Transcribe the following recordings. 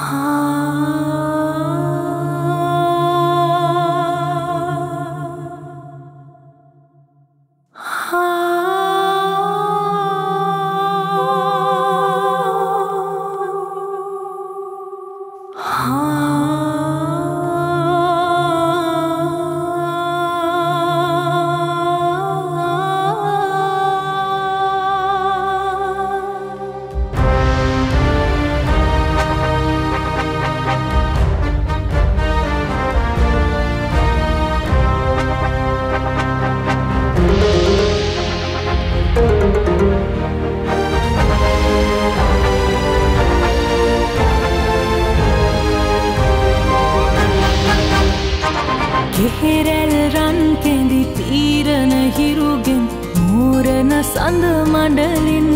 කෙහෙරැල් රන් කෙඳි තීරණ හිරුගෙන් මෝරණ සඳ මඩලින්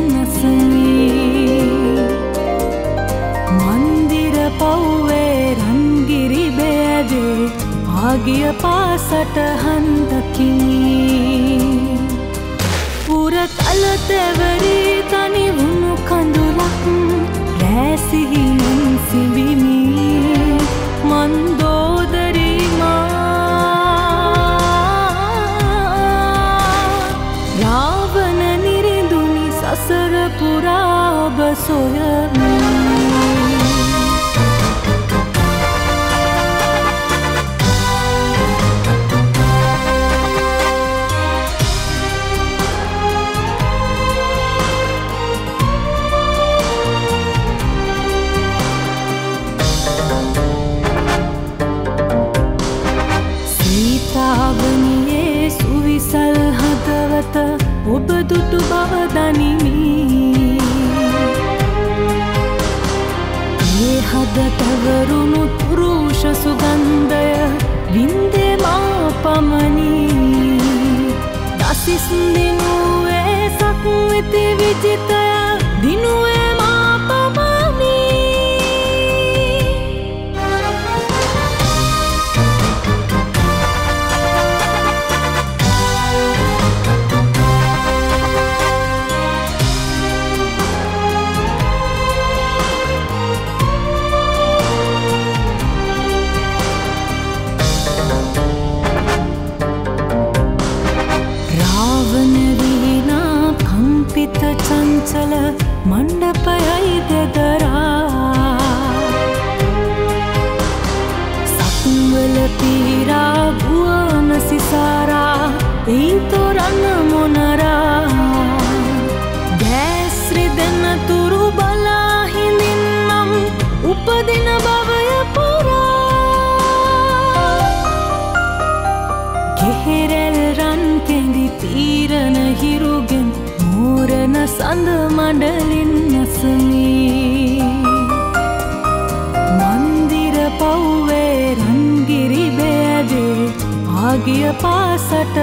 නසමී මන්දිර පව්වේ රන්ගිරි බෑදේ ආගිය පාසට හන්දකිනී පුරතල තැවරී තනි වුණු කඳුලක් රෑසිහිනෙන් සිඹිමි මන්දෝදරී රාවණ නිරිඳුනි සසර පුරා ඔබ සොයමි සීතාවනියේ සුවිසල් හදවත ඔබ දුටු බව දනිමි ඒ හද තවරුණු පුරුෂ සුගන්ධය වින්දේ මා පමණි දසිස් දිනුවේ සක්විති විජිතය දිනුවේ මා පමණි චංචල මණ්ඩපයයි දෙදරා සක්වල පීරා ගුවන සිසාරා එයි තොරන්න මොනරා දැස්රි දෙන්න තුරු බලා හිඳින්නම් උපදින භවය පුරා කෙහෙරැල් රන් කෙඳි තීරණ හිරුගෙන් මෝරණ සඳ මඩලින් නසමී මන්දිර පව්වේ රන්ගිරි බෑදේ ආගිය පාසට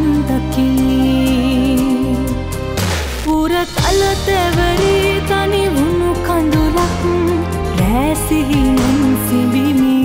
හන්දකිනී පුරතල තැවරී තනි වුණු කඳුලක් රෑසිහිනෙන් සිඹිමි